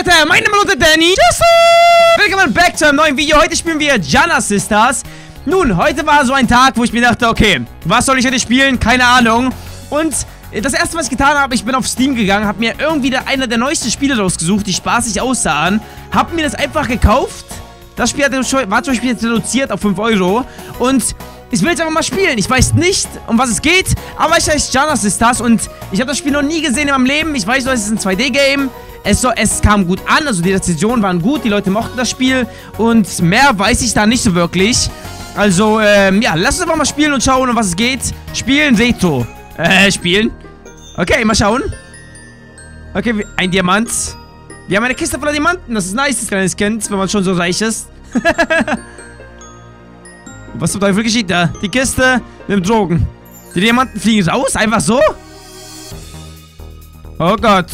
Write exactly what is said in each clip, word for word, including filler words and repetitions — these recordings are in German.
Leute, mein Name ist Danny. Willkommen back zu einem neuen Video. Heute spielen wir Jana Sisters. Nun, heute war so ein Tag, wo ich mir dachte, okay, was soll ich heute spielen? Keine Ahnung. Und das erste, was ich getan habe, ich bin auf Steam gegangen, habe mir irgendwie der, einer der neuesten Spiele rausgesucht, die spaßig aussahen, habe mir das einfach gekauft. Das Spiel hat, war zum Beispiel jetzt reduziert auf fünf Euro. Und ich will jetzt einfach mal spielen. Ich weiß nicht, um was es geht, aber ich heiße Jana Sisters und ich habe das Spiel noch nie gesehen in meinem Leben. Ich weiß nur, es ist ein zwei D Game. Es, so, es kam gut an, also die Rezensionen waren gut, die Leute mochten das Spiel und mehr weiß ich da nicht so wirklich. Also, ähm, ja, lass uns einfach mal spielen und schauen, um was es geht. Spielen, Retro. Äh, spielen. Okay, mal schauen. Okay, ein Diamant. Wir haben eine Kiste voller Diamanten. Das ist nice, das kleines Kind, wenn man schon so reich ist. Was zum Teufel geschieht da? Die Kiste mit dem Drogen. Die Diamanten fliegen raus, einfach so? Oh Gott.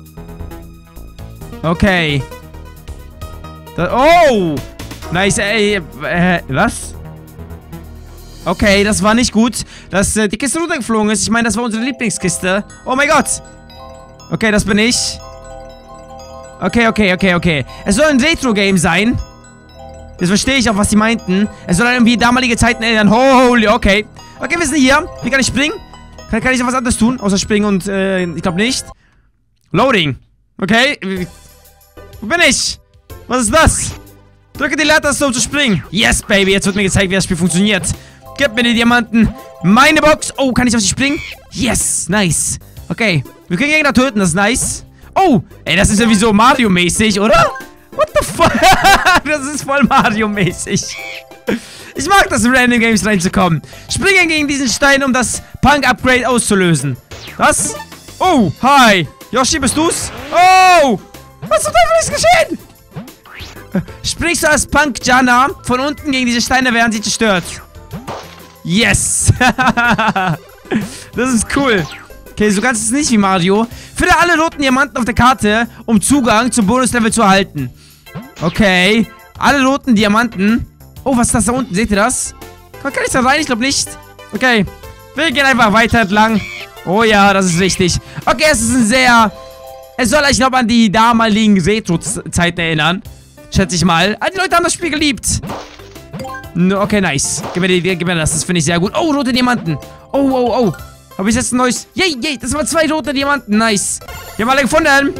Okay. Da, oh! Nice, ey. Äh, was? Okay, das war nicht gut, dass äh, die Kiste runtergeflogen ist. Ich meine, das war unsere Lieblingskiste. Oh mein Gott! Okay, das bin ich. Okay, okay, okay, okay. Es soll ein Retro-Game sein. Jetzt verstehe ich auch, was sie meinten. Es soll irgendwie damalige Zeiten erinnern. Holy, okay. Okay, wir sind hier. Wie kann ich springen? Kann, kann ich noch was anderes tun? Außer springen und, äh, ich glaube nicht. Loading. Okay. Wo bin ich? Was ist das? Drücke die Leertaste, um zu springen. Yes, Baby. Jetzt wird mir gezeigt, wie das Spiel funktioniert. Gib mir die Diamanten. Meine Box. Oh, kann ich auf sie springen? Yes. Nice. Okay. Wir können Gegner töten. Das ist nice. Oh. Ey, das ist irgendwie so Mario-mäßig, oder? What the fuck? Das ist voll Mario-mäßig. Ich mag das, in Random Games reinzukommen. Springen gegen diesen Stein, um das Punk-Upgrade auszulösen. Was? Oh, hi. Yoshi, bist du's? Oh. Was zum Teufel ist geschehen? Springst du als Punk Jana von unten gegen diese Steine, während sie zerstört. Yes. Das ist cool. Okay, so kannst du es nicht wie Mario. Finde alle roten Diamanten auf der Karte, um Zugang zum Bonuslevel zu erhalten. Okay. Alle roten Diamanten. Oh, was ist das da unten? Seht ihr das? Kann ich da rein? Ich glaube nicht. Okay. Wir gehen einfach weiter entlang. Oh ja, das ist wichtig. Okay, es ist ein sehr... Es soll euch noch an die damaligen Retro-Zeiten erinnern. Schätze ich mal. Ah, die Leute haben das Spiel geliebt. Okay, nice. Gib mir, die, gib mir das. Das finde ich sehr gut. Oh, rote Diamanten. Oh, oh, oh. Habe ich jetzt ein neues... Yay, yay. Das waren zwei rote Diamanten. Nice. Wir haben alle gefunden.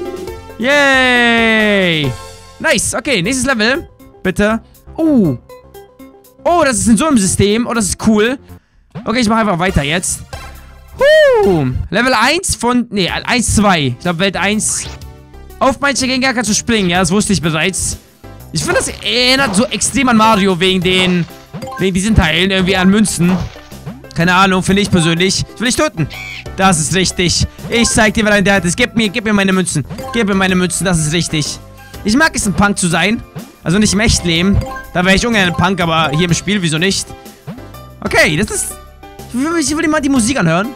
Yay. Nice. Okay, nächstes Level. Bitte. Oh. Oh, das ist in so einem System. Oh, das ist cool. Okay, ich mache einfach weiter jetzt. Huh. Level eins von... Ne, eins, zwei. Ich glaube, Welt eins. Auf manche Gegner kannst du springen. Ja, das wusste ich bereits. Ich finde, das erinnert so extrem an Mario wegen den... Wegen diesen Teilen. Irgendwie an Münzen. Keine Ahnung, finde ich persönlich. Ich will dich töten. Das ist richtig. Ich zeig dir, wer dein Dad ist. Gib mir, gib mir meine Münzen. Gib mir meine Münzen, das ist richtig. Ich mag es, ein Punk zu sein. Also nicht im Echtleben. Da wäre ich ungern ein Punk, aber hier im Spiel, wieso nicht? Okay, das ist... Ich will, ich will mal die Musik anhören.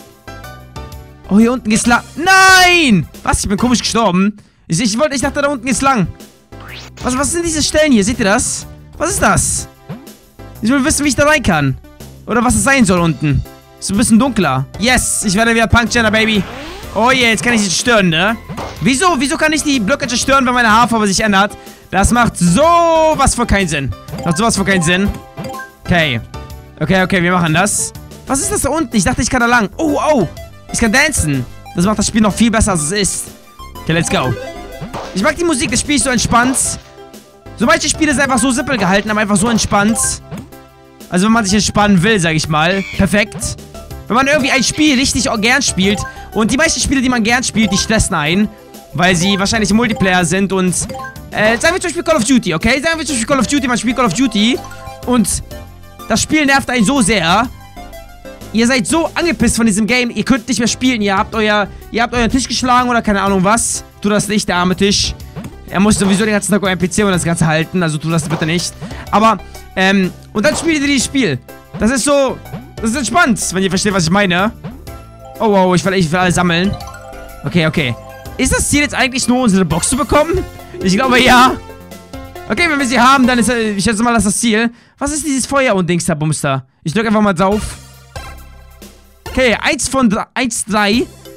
Oh, hier unten geht's lang. Nein! Was? Ich bin komisch gestorben. Ich, ich wollte, ich dachte, da unten geht's lang. Was, was sind diese Stellen hier? Seht ihr das? Was ist das? Ich will wissen, wie ich da rein kann. Oder was es sein soll unten. Ist ein bisschen dunkler. Yes, ich werde wieder Punk Jana, Baby. Oh je, yeah, jetzt kann ich sie zerstören, ne? Wieso? Wieso kann ich die Blöcke zerstören, wenn meine Haarfarbe sich ändert? Das macht sowas von keinen Sinn. Das macht sowas von keinen Sinn. Okay. Okay, okay, wir machen das. Was ist das da unten? Ich dachte, ich kann da lang. Oh, oh. Ich kann dancen. Das macht das Spiel noch viel besser, als es ist. Okay, let's go. Ich mag die Musik, das Spiel ist so entspannt. So manche Spiele sind einfach so simpel gehalten, aber einfach so entspannt. Also wenn man sich entspannen will, sag ich mal. Perfekt. Wenn man irgendwie ein Spiel richtig gern spielt. Und die meisten Spiele, die man gern spielt, die stressen einen. Weil sie wahrscheinlich im Multiplayer sind und... Äh, sagen wir zum Beispiel Call of Duty, okay? Sagen wir zum Beispiel Call of Duty, man spielt Call of Duty. Und das Spiel nervt einen so sehr... Ihr seid so angepisst von diesem Game, ihr könnt nicht mehr spielen. Ihr habt euer, ihr habt euren Tisch geschlagen oder keine Ahnung was. Tu das nicht, der arme Tisch. Er muss sowieso den ganzen Tag euren P C und das Ganze halten, also tu das bitte nicht. Aber, ähm, und dann spielt ihr dieses Spiel. Das ist so, das ist entspannt, wenn ihr versteht, was ich meine. Oh, wow, ich will, ich will alles sammeln. Okay, okay. Ist das Ziel jetzt eigentlich nur, unsere Box zu bekommen? Ich glaube, ja. Okay, wenn wir sie haben, dann ist, ich schätze mal, das ist das Ziel. Was ist dieses Feuer und Dings da, Bumster? Ich drücke einfach mal drauf. Okay, eins von drei, eins, drei.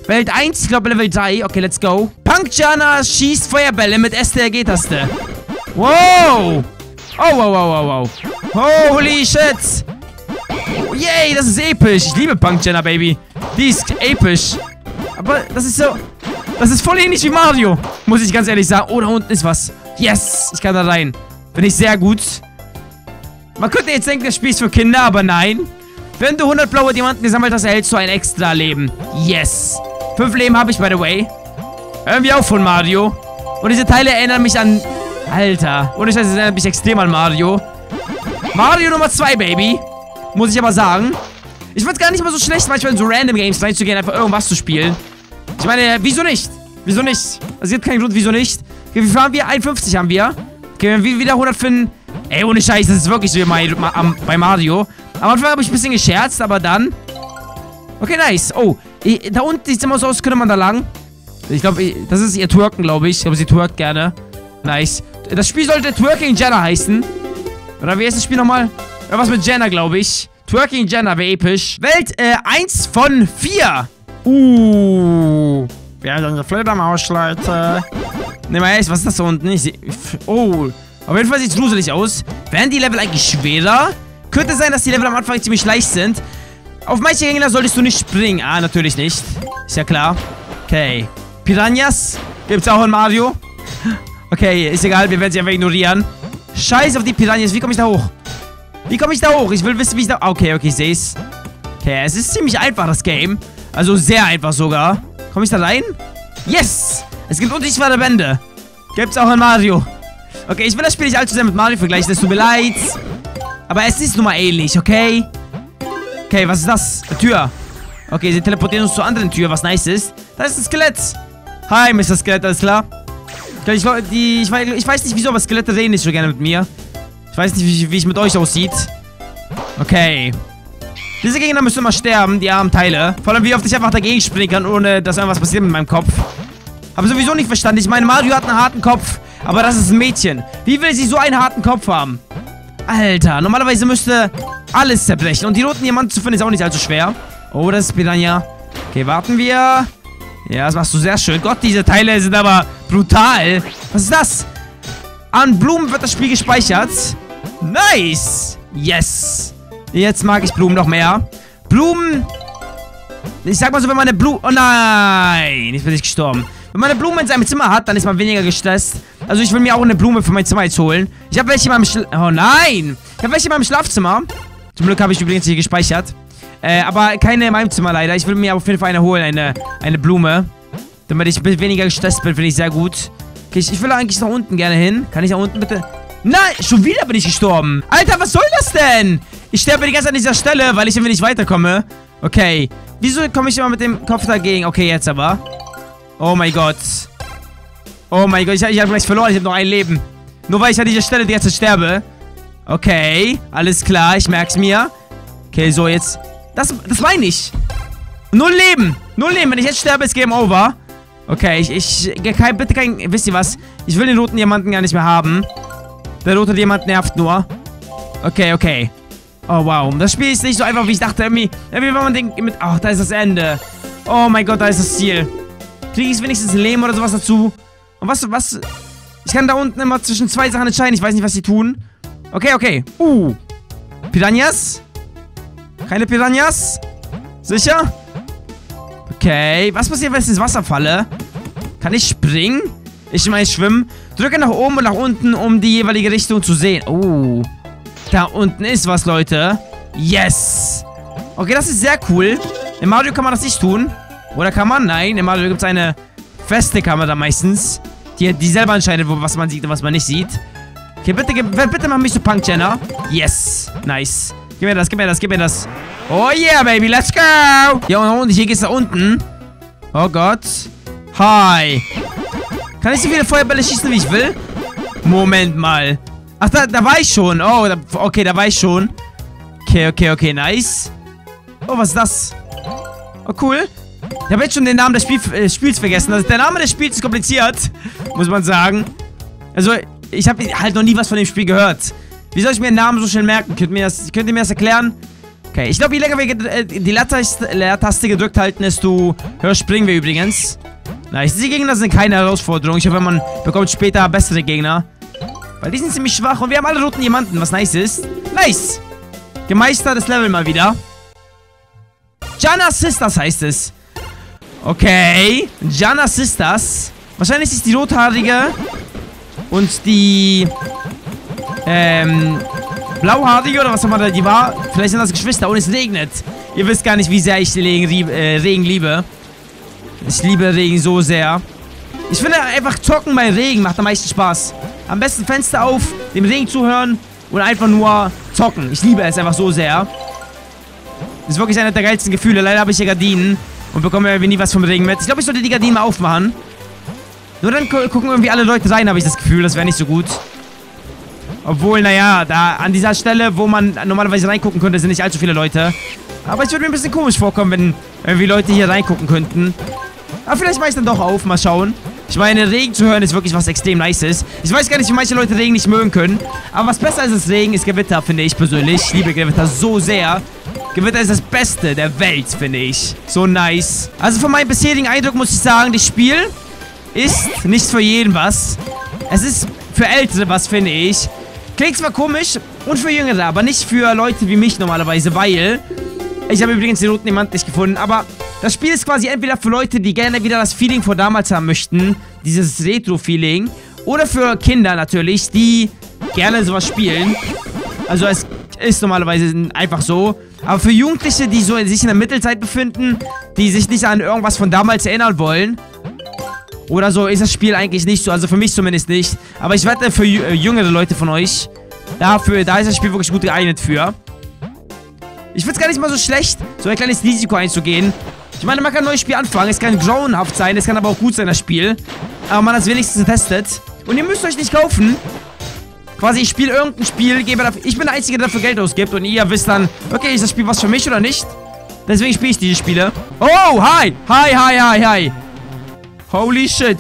Welt eins, ich glaube Level drei. Okay, let's go. Punkjana schießt Feuerbälle mit S T R G-Taste. Wow. Oh, wow, wow, wow, wow. Holy shit. Oh, yay, das ist episch. Ich liebe Punkjana, Baby. Die ist episch. Aber das ist so... Das ist voll ähnlich wie Mario. Muss ich ganz ehrlich sagen. Oh, da unten ist was. Yes, ich kann da rein. Finde ich sehr gut. Man könnte jetzt denken, das Spiel ist für Kinder, aber nein. Wenn du hundert blaue Diamanten gesammelt hast, erhältst du ein extra Leben. Yes. Fünf Leben habe ich, by the way. Irgendwie auch von Mario. Und diese Teile erinnern mich an... Alter. Ohne Scheiße, das erinnert mich extrem an Mario. Mario Nummer zwei, Baby. Muss ich aber sagen. Ich finde es gar nicht mal so schlecht, manchmal in so Random Games reinzugehen, einfach irgendwas zu spielen. Ich meine, wieso nicht? Wieso nicht? Also, es gibt keinen Grund, wieso nicht. Okay, wie viel haben wir? einundfünfzig haben wir. Okay, wenn wir wieder hundert finden... Ey, ohne Scheiß, das ist wirklich so wie bei Mario. Am Anfang habe ich ein bisschen gescherzt, aber dann... Okay, nice. Oh, da unten sieht es immer so aus, könnte man da lang. Ich glaube, das ist ihr Twerken, glaube ich. Ich glaube, sie twerkt gerne. Nice. Das Spiel sollte Twerking Jenna heißen. Oder wie heißt das Spiel nochmal? Irgendwas mit Jenna, glaube ich. Twerking Jenna wäre episch. Welt äh, eins von vier. Uh. Wir haben unsere Fledermaus, Leute. Ne, mal ehrlich, was ist das da unten? Ich seh, oh. Auf jeden Fall sieht es gruselig aus. Werden die Level eigentlich schwerer? Könnte sein, dass die Level am Anfang ziemlich leicht sind. Auf manche Gegner solltest du nicht springen. Ah, natürlich nicht. Ist ja klar. Okay. Piranhas. Gibt's auch in Mario. Okay, ist egal. Wir werden sie einfach ignorieren. Scheiß auf die Piranhas. Wie komme ich da hoch? Wie komme ich da hoch? Ich will wissen, wie ich da... Okay, okay, ich sehe es. Okay, es ist ziemlich einfach, das Game. Also sehr einfach sogar. Komme ich da rein? Yes! Es gibt unsichtbare Wände. Gibt's auch in Mario. Okay, ich will das Spiel nicht allzu sehr mit Mario vergleichen. Das tut mir leid. Aber es ist nun mal ähnlich, okay? Okay, was ist das? Eine Tür. Okay, sie teleportieren uns zur anderen Tür, was nice ist. Da ist ein Skelett. Hi, Mister Skelett, alles klar? Okay, ich, die, ich, ich weiß nicht wieso, aber Skelette reden nicht so gerne mit mir. Ich weiß nicht, wie, wie es mit euch aussieht. Okay. Diese Gegner müssen immer sterben, die armen Teile. Vor allem, wie oft ich einfach dagegen springen kann, ohne dass irgendwas passiert mit meinem Kopf. Habe sowieso nicht verstanden. Ich meine, Mario hat einen harten Kopf, aber das ist ein Mädchen. Wie will sie so einen harten Kopf haben? Alter, normalerweise müsste alles zerbrechen. Und die roten Diamanten zu finden ist auch nicht allzu schwer. Oh, das ist Piranha. Okay, warten wir. Ja, das machst du sehr schön. Gott, diese Teile sind aber brutal. Was ist das? An Blumen wird das Spiel gespeichert. Nice. Yes. Jetzt mag ich Blumen noch mehr. Blumen. Ich sag mal so, wenn man eine Blume... Oh nein. Jetzt bin ich gestorben. Wenn man eine Blume in seinem Zimmer hat, dann ist man weniger gestresst. Also ich will mir auch eine Blume für mein Zimmer jetzt holen. Ich habe welche in meinem Schla... Oh nein. Ich habe welche in meinem Schlafzimmer. Zum Glück habe ich übrigens hier gespeichert. Äh, aber keine in meinem Zimmer leider. Ich will mir auf jeden Fall eine holen. Eine, eine Blume. Damit ich weniger gestresst bin, finde ich sehr gut. Okay, ich, ich will eigentlich nach unten gerne hin. Kann ich nach unten bitte... Nein, schon wieder bin ich gestorben. Alter, was soll das denn? Ich sterbe die ganze Zeit an dieser Stelle, weil ich irgendwie nicht weiterkomme. Okay. Wieso komme ich immer mit dem Kopf dagegen? Okay, jetzt aber. Oh mein Gott. Oh mein Gott, ich, ich habe gleich verloren. Ich habe noch ein Leben. Nur weil ich an dieser Stelle die ganze Zeit sterbe. Okay, alles klar. Ich merk's mir. Okay, so jetzt. Das, das meine ich. Null Leben. Null Leben. Wenn ich jetzt sterbe, ist Game Over. Okay, ich, ich, kein, bitte kein, wisst ihr was? Ich will den roten Diamanten gar nicht mehr haben. Der rote Diamant nervt nur. Okay, okay. Oh, wow. Das Spiel ist nicht so einfach, wie ich dachte. Irgendwie, irgendwie wenn man denkt, mit... Ach, da ist das Ende. Oh mein Gott, da ist das Ziel. Kriege ich wenigstens ein Leben oder sowas dazu? Und was, was... Ich kann da unten immer zwischen zwei Sachen entscheiden. Ich weiß nicht, was sie tun. Okay, okay. Uh. Piranhas? Keine Piranhas? Sicher? Okay. Was passiert, wenn ich ins Wasser falle? Kann ich springen? Ich meine, schwimmen. Drücke nach oben und nach unten, um die jeweilige Richtung zu sehen. Oh. Da unten ist was, Leute. Yes. Okay, das ist sehr cool. In Mario kann man das nicht tun. Oder kann man? Nein, in Mario gibt es eine feste Kamera meistens. Die, die selber entscheidet, was man sieht und was man nicht sieht. Okay, bitte, bitte mach mich zu Punkjana. Yes. Nice. Gib mir das, gib mir das, gib mir das. Oh yeah, baby, let's go. Ja, und hier geht's da unten. Oh Gott. Hi. Kann ich so viele Feuerbälle schießen, wie ich will? Moment mal. Ach, da, da war ich schon. Oh, da, okay, da war ich schon. Okay, okay, okay, nice. Oh, was ist das? Oh, cool. Ich habe jetzt schon den Namen des Spiel, äh, Spiels vergessen. Also, der Name des Spiels ist kompliziert, muss man sagen. Also, ich habe halt noch nie was von dem Spiel gehört. Wie soll ich mir den Namen so schnell merken? Könnt ihr mir das, könnt ihr mir das erklären? Okay, ich glaube, je länger wir die Leertaste gedrückt halten, desto höher springen wir übrigens. Nice. Diese Gegner sind keine Herausforderung. Ich hoffe, man bekommt später bessere Gegner. Weil die sind ziemlich schwach und wir haben alle roten Diamanten, was nice ist. Nice. Gemeistertes Level mal wieder. Jana Sisters heißt es. Okay. Jana Sisters. Wahrscheinlich ist die rothaarige und die ähm, blauhaarige oder was auch immer die war. Vielleicht sind das Geschwister und es regnet. Ihr wisst gar nicht, wie sehr ich den Regen, äh, Regen liebe. Ich liebe Regen so sehr. Ich finde einfach zocken bei Regen macht am meisten Spaß. Am besten Fenster auf, dem Regen zuhören und einfach nur zocken. Ich liebe es einfach so sehr. Das ist wirklich einer der geilsten Gefühle. Leider habe ich hier Gardinen und bekomme irgendwie nie was vom Regen mit. Ich glaube, ich sollte die Gardinen mal aufmachen. Nur dann gucken irgendwie alle Leute rein, habe ich das Gefühl. Das wäre nicht so gut. Obwohl, naja, da an dieser Stelle, wo man normalerweise reingucken könnte, sind nicht allzu viele Leute. Aber es würde mir ein bisschen komisch vorkommen, wenn irgendwie Leute hier reingucken könnten. Aber vielleicht mache ich dann doch auf. Mal schauen. Ich meine, Regen zu hören ist wirklich was extrem Nices. Ich weiß gar nicht, wie manche Leute Regen nicht mögen können. Aber was besser ist als Regen, ist Gewitter, finde ich persönlich. Ich liebe Gewitter so sehr. Gewitter ist das Beste der Welt, finde ich. So nice. Also von meinem bisherigen Eindruck muss ich sagen, das Spiel ist nicht für jeden was. Es ist für Ältere was, finde ich. Klingt zwar komisch und für Jüngere, aber nicht für Leute wie mich normalerweise, weil... Ich habe übrigens den roten Diamant nicht gefunden, aber das Spiel ist quasi entweder für Leute, die gerne wieder das Feeling von damals haben möchten, dieses Retro-Feeling, oder für Kinder natürlich, die gerne sowas spielen. Also es ist normalerweise einfach so. Aber für Jugendliche, die so sich in der Mittelzeit befinden, die sich nicht an irgendwas von damals erinnern wollen, oder so, ist das Spiel eigentlich nicht so. Also für mich zumindest nicht. Aber ich wette für jüngere Leute von euch, dafür, da ist das Spiel wirklich gut geeignet für. Ich finde es gar nicht mal so schlecht, so ein kleines Risiko einzugehen. Ich meine, man kann ein neues Spiel anfangen. Es kann grauenhaft sein, es kann aber auch gut sein, das Spiel. Aber man hat es wenigstens getestet. Und ihr müsst euch nicht kaufen. Quasi, ich spiele irgendein Spiel, gebe dafür, ich bin der Einzige, der dafür Geld ausgibt. Und ihr wisst dann, okay, ist das Spiel was für mich oder nicht? Deswegen spiele ich diese Spiele. Oh, hi! Hi, hi, hi, hi! Holy shit!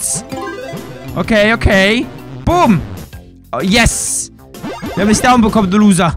Okay, okay. Boom! Oh, yes! Wir haben nicht down bekommen, du Loser.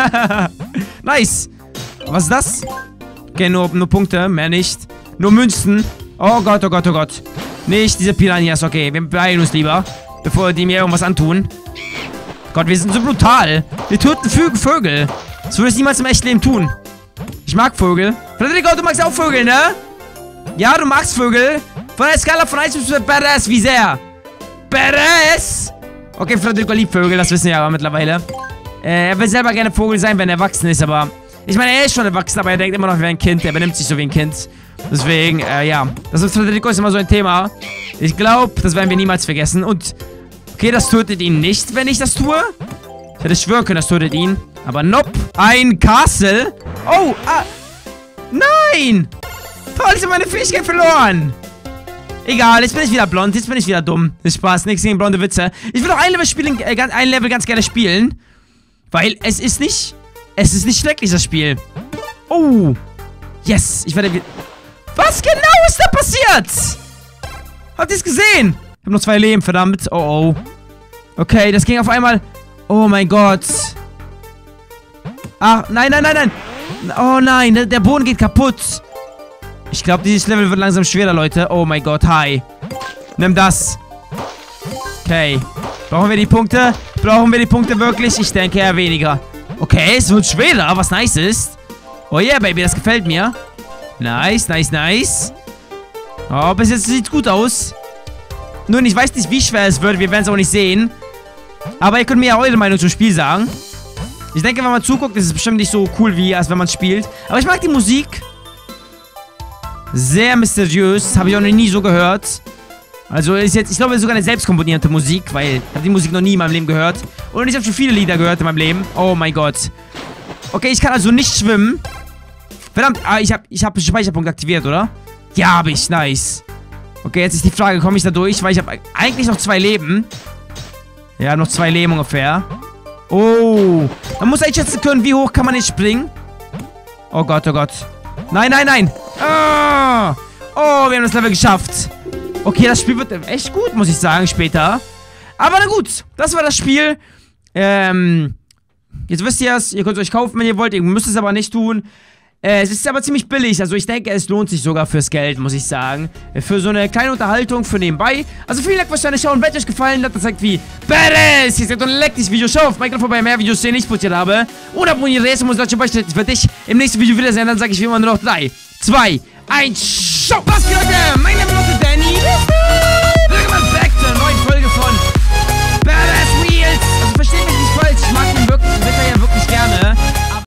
Nice! Was ist das? Okay, nur, nur Punkte, mehr nicht. Nur Münzen. Oh Gott, oh Gott, oh Gott. Nicht diese Piranhas, okay. Wir beeilen uns lieber, bevor die mir irgendwas antun. Gott, wir sind so brutal. Wir töten Vögel. Das würde ich niemals im echten Leben tun. Ich mag Vögel. Frederico, du magst auch Vögel, ne? Ja, du magst Vögel. Von der Skala von eins bis Badass, wie sehr? Badass! Okay, Frederico liebt Vögel, das wissen wir aber mittlerweile. Äh, er will selber gerne Vogel sein, wenn er erwachsen ist, aber... Ich meine, er ist schon erwachsen, aber er denkt immer noch wie ein Kind. Er benimmt sich so wie ein Kind. Deswegen, äh, ja. Das ist Frederico ist immer so ein Thema. Ich glaube, das werden wir niemals vergessen. Und, okay, das tötet ihn nicht, wenn ich das tue. Ich hätte schwören können, das tötet ihn. Aber nope. Ein Castle. Oh, ah. Nein! Toll, ich habe meine Fähigkeit verloren. Egal, jetzt bin ich wieder blond. Jetzt bin ich wieder dumm. Das ist Spaß, nichts gegen blonde Witze. Ich will noch ein Level spielen, äh, ein Level ganz gerne spielen. Weil es ist nicht... Es ist nicht schrecklich, das Spiel. Oh. Yes. Ich werde... Was genau ist da passiert? Habt ihr es gesehen? Ich habe noch zwei Leben, verdammt. Oh, oh. Okay, das ging auf einmal... Oh mein Gott. Ach, nein, nein, nein, nein. Oh nein, der, der Boden geht kaputt. Ich glaube, dieses Level wird langsam schwerer, Leute. Oh mein Gott, hi. Nimm das. Okay. Brauchen wir die Punkte? Brauchen wir die Punkte wirklich? Ich denke eher weniger. Okay, es wird schwerer, was nice ist. Oh yeah, Baby, das gefällt mir. Nice, nice, nice. Oh, bis jetzt sieht es gut aus. Nun, ich weiß nicht, wie schwer es wird. Wir werden es auch nicht sehen. Aber ihr könnt mir ja eure Meinung zum Spiel sagen. Ich denke, wenn man zuguckt, ist es bestimmt nicht so cool, wie als wenn man spielt. Aber ich mag die Musik. Sehr mysteriös. Habe ich auch noch nie so gehört. Also ist jetzt, ich glaube, sogar eine selbstkomponierte Musik, weil ich habe die Musik noch nie in meinem Leben gehört. Und ich habe schon viele Lieder gehört in meinem Leben. Oh mein Gott. Okay, ich kann also nicht schwimmen. Verdammt, ah, ich habe ich hab Speicherpunkt aktiviert, oder? Ja, habe ich. Nice. Okay, jetzt ist die Frage, komme ich da durch? Weil ich habe eigentlich noch zwei Leben. Ja, noch zwei Leben ungefähr. Oh. Man muss einschätzen können, wie hoch kann man jetzt springen. Oh Gott, oh Gott. Nein, nein, nein. Ah. Oh, wir haben das Level geschafft. Okay, das Spiel wird echt gut, muss ich sagen, später. Aber na gut, das war das Spiel. Ähm, Jetzt wisst ihr es, ihr könnt es euch kaufen, wenn ihr wollt, ihr müsst es aber nicht tun. Äh, es ist aber ziemlich billig, also ich denke, es lohnt sich sogar fürs Geld, muss ich sagen. Für so eine kleine Unterhaltung für nebenbei. Also vielen Dank fürs Schauen, wenn es euch gefallen hat, das zeigt wie Badass. Ihr seht und leckt dieses Video, schaut auf Minecraft vorbei, mehr Videos, die ich nicht produziert habe. Und abonniert es, muss ich beispielsweise für dich im nächsten Video wiedersehen. Dann sage ich wie immer nur noch drei, zwei, eins, schau. Was geht, Leute? Mein Name ist Danny.